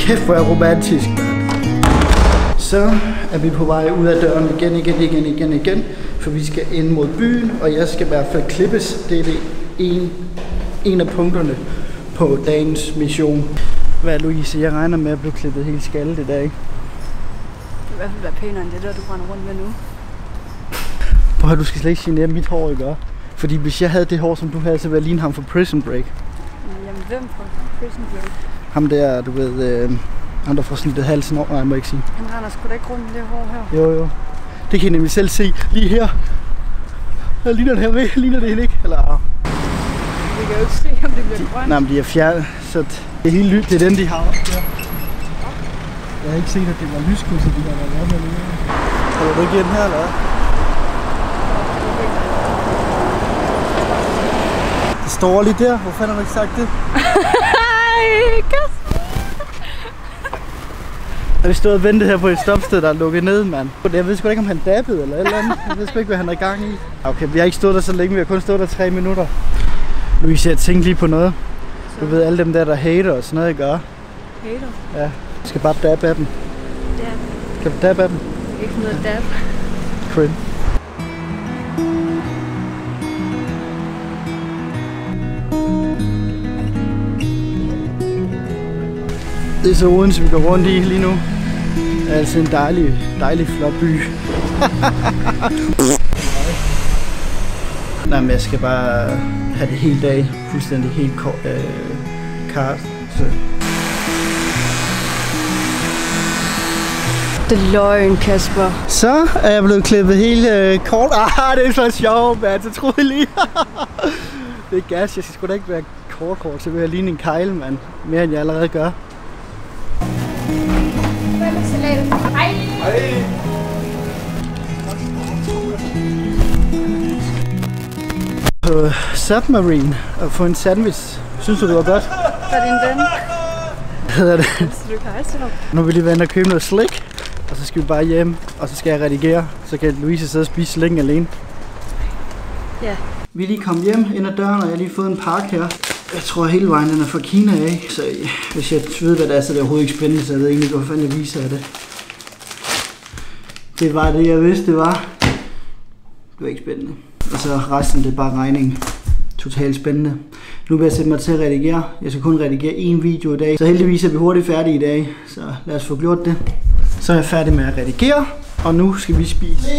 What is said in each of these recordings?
Kæft, hvor er romantisk, man. Så er vi på vej ud af døren igen, for vi skal ind mod byen, og jeg skal i hvert fald klippes. Det er en af punkterne på dagens mission. Hvad, Louise? Jeg regner med at blive klippet helt skaldet i dag. Det vil i hvert fald være pænere end det der, du render rundt med nu. Prøv at du skal slet ikke genere mit hår, ikke? Fordi hvis jeg havde det hår, som du havde, så ville jeg ligne ham fra Prison Break. Jamen, hvem fra Prison Break? Ham der, du ved, ham der får snittet halsen over, nej, jeg må ikke sige. Han render sgu da ikke rundt med det hår her. Jo. Det kan I nemlig selv se lige her. Jeg ligner det her med, ligner det ikke? Eller... Vi kan jo ikke se, om det bliver grønt. Nej, men de er fjernet, så det er helt lyt. Det er den, de har. Ja. Jeg har ikke set, at det var lyskryds, så de har været op med. Kan du ikke give den her, eller hvad? Det står lige der. Hvor fanden har du ikke sagt det? Hej, Kasper! Har vi stået og ventet her på et stopsted, der er lukket ned, mand? Jeg ved sgu ikke, om han dabbede eller et eller andet. Jeg ved sgu ikke, hvad han er i gang i. Okay, vi har ikke stået der så længe. Vi har kun stået der 3 minutter. Louise, jeg tænkte lige på noget. Du ved, alle dem der hater og sådan noget, ikke gør? Hater? Ja. Jeg skal bare dabbe af dem. Dab? Kan du dabbe af dem? Ikke noget dab. Crin. Det er så Odense, vi går rundt i lige nu. Det er altså en dejlig flot by. Nej, men jeg skal bare have det hele dag fuldstændig helt kart. Det er løgn, Kasper. Så er jeg blevet klippet helt kort. Det er så sjovt, mand. Så troede jeg lige. Det er gas. Jeg skal sgu da ikke være kort, så vil jeg ligne en kejle, mand. Mere end jeg allerede gør. Hej. På Submarine og få en sandwich. Synes du, det var godt? Hvad er din ven? Hvad hedder det? Så du kan rejse dig. Nu vil vi lige være inde og købe noget slik. Og så skal vi bare hjem, og så skal jeg redigere. Så kan Louise sidde og spise slikken alene. Ja. Vi er lige kommet hjem ind ad døren, og jeg har lige fået en pakke her. Jeg tror hele vejen den er fra Kina af, så hvis jeg ved hvad det er, så er det overhovedet ikke spændende, så jeg ved egentlig, hvor fanden jeg viser af det. Det var det, jeg vidste, det var. Det var ikke spændende. Og så resten, det er bare regning. Totalt spændende. Nu vil jeg sætte mig til at redigere. Jeg skal kun redigere en video i dag, så heldigvis er vi hurtigt færdige i dag. Så lad os få gjort det. Så er jeg færdig med at redigere, og nu skal vi spise.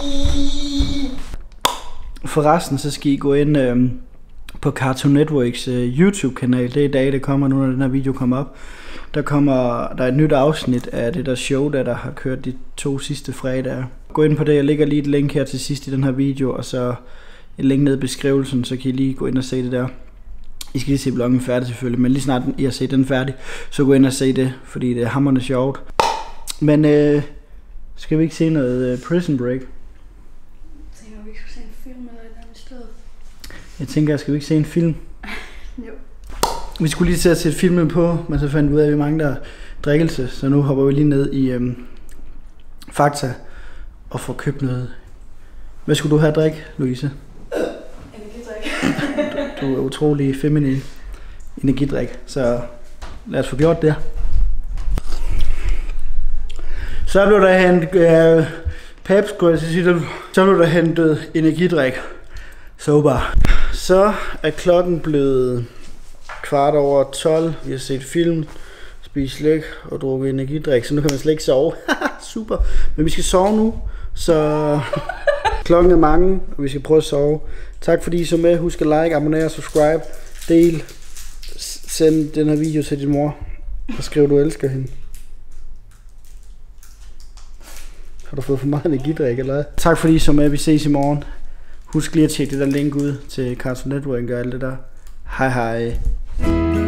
Forresten, så skal I gå ind på Cartoon Networks YouTube-kanal. Det er i dag, det kommer nu, når den her video kommer op. Der er et nyt afsnit af det der show, der har kørt de 2 sidste fredage. Gå ind på det, jeg lægger lige et link her til sidst i den her video, og så et link nede i beskrivelsen, så kan I lige gå ind og se det der. I skal lige se vloggen færdig selvfølgelig, men lige snart I har set den færdig, så gå ind og se det, fordi det er hamrende sjovt. Men skal vi ikke se noget Prison Break? Jeg tænker, vi skal se en film eller et andet sted. Jeg tænker, skal vi ikke se en film? Jo. Vi skulle lige til at sætte filmen på, men så fandt vi ud af, at vi mangler drikkelse, så nu hopper vi lige ned i Fakta og får købt noget. Hvad skulle du have at drikke, Louise? Energidrik. Du er utrolig feminin energidrik, så lad os få gjort det. Så blev der hentet Pepsi, så blev der hentet energidrik. Sober. Så er klokken blevet 12:15. Vi har set film, spist slik og drukket energidrik, så nu kan man slet ikke sove. Super. Men vi skal sove nu, så klokken er mange, og vi skal prøve at sove. Tak fordi I så med. Husk at like, abonnere, subscribe, del, send den her video til din mor og skriv du elsker hende. Har du fået for meget energidrik eller hvad? Tak fordi I så med. Vi ses i morgen. Husk lige at tjekke det der link ud til Cartoon Network og alt det der. Hej hej.